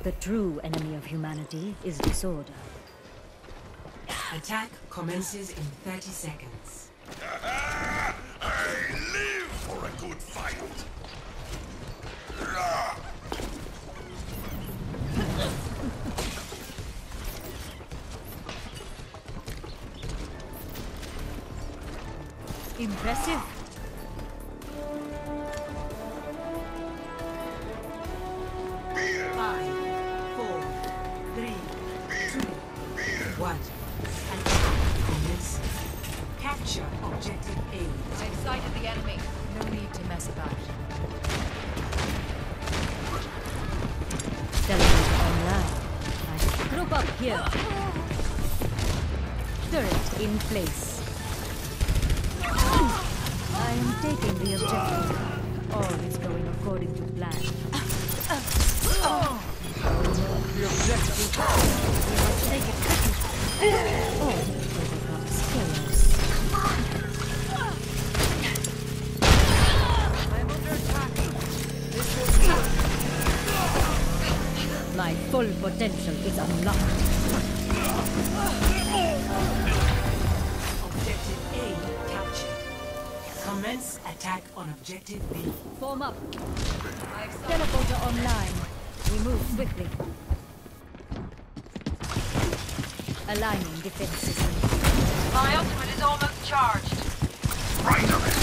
The true enemy of humanity is disorder. Attack commences in 30 seconds. I live for a good fight. Impressive. Five, four, three, two, one. Commence. Capture objective A. I've sighted the enemy. No need to mess about. Teleporter online. Nice. Group up here. Turret in place. I am taking the objective. All is going according to plan. The objective. We must take it quickly. All overcomes chaos. I'm under attack. This will My full potential is unlocked. Objective A captured. Commence attack on objective B. Form up. Teleporter online. We move swiftly. Aligning defense system. My ultimate is almost charged. Right of it.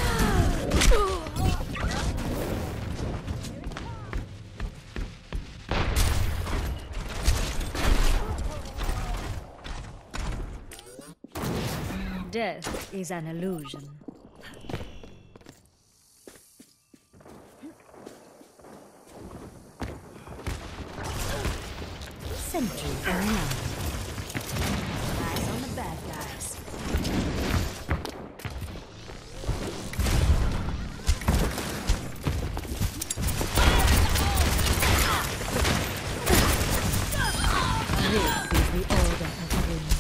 Death is an illusion. Sentry online. Eyes on the bad guys. This is the order of winds.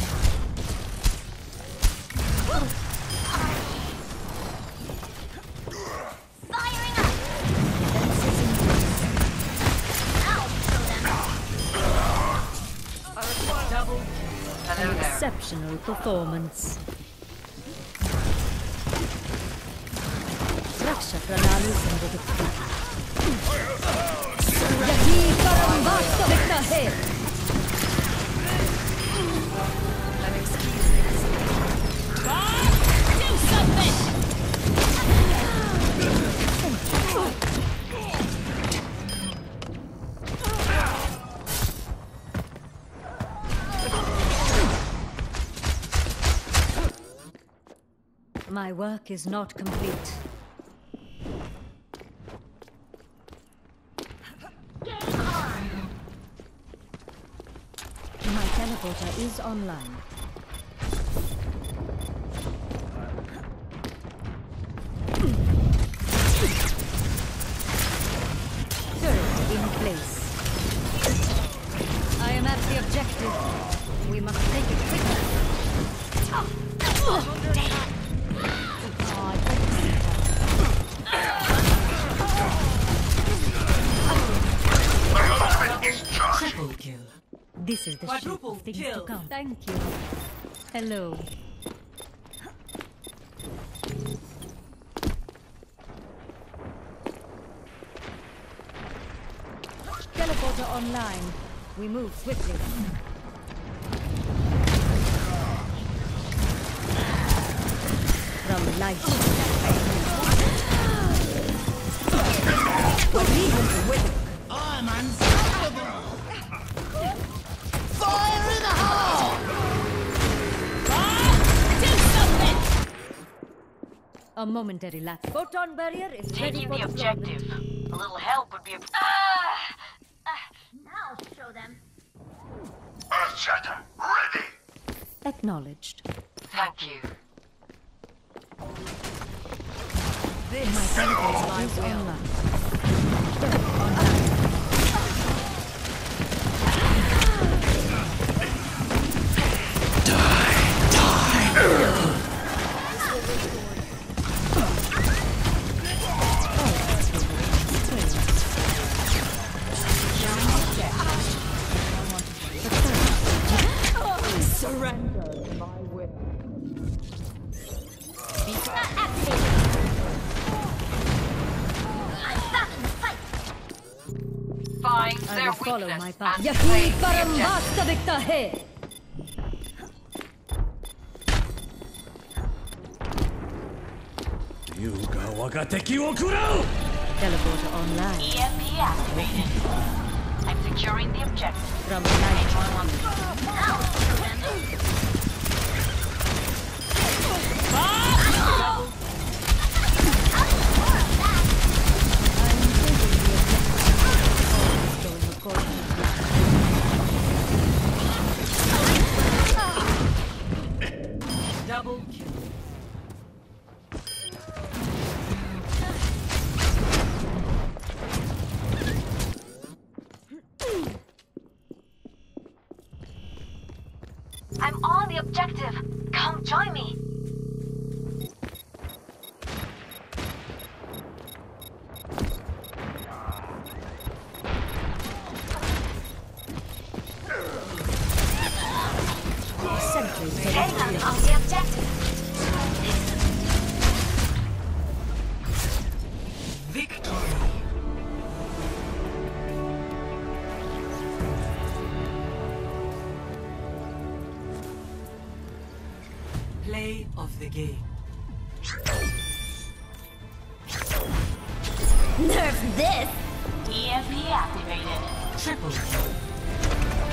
An exceptional performance. Raksha Pranalu Sindhudukti. Yahi Param Vastamika Hai. I'm excused. Do something! My work is not complete. My teleporter is online. Turret in place. I am at the objective. We must take it quickly. Triple kill. This is the shape Quadruple of things to kill. come. Thank you. Hello. Teleporter online. We move swiftly. From light to I'm unstoppable! Fire in the hole! Do something! a momentary lapse. Photon barrier is ready Taking for the deployment. objective. A little help would be a... Now show them. Earthshatter, ready! Acknowledged. Thank you. My teleporter is online. Turret online. Follow weakness my path. and यही claim the परम objective. वास्तविकता है. Teleporter online. EMP activated. I'm securing the objective. From night. Anyone want to Going according to plan. Double kill. I'm on the objective. Come join me. Sentries Getting taken. on the objective. Victory. Play of the game. Nerf this! EMP activated. Triple kill.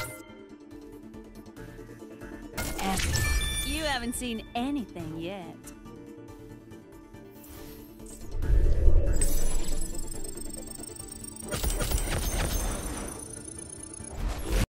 You haven't seen anything yet.